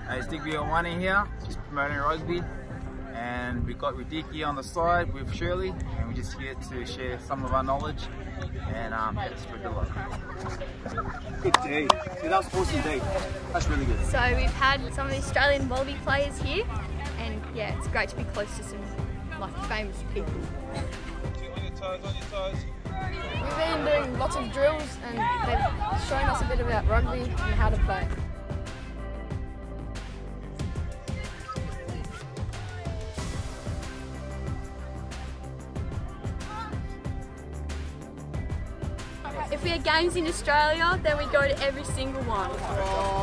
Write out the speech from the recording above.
It's Digby One here, just promoting rugby, and we've got Rudiki on the side with Shirley, and we're just here to share some of our knowledge and spread the love. Good day. Yeah, that was an awesome day. That's really good. So we've had some of the Australian Wallaby players here, and yeah, it's great to be close to some famous people. On your toes. We've been doing lots of drills, and they've shown us a bit about rugby and how to play. If we had games in Australia, then we go to every single one.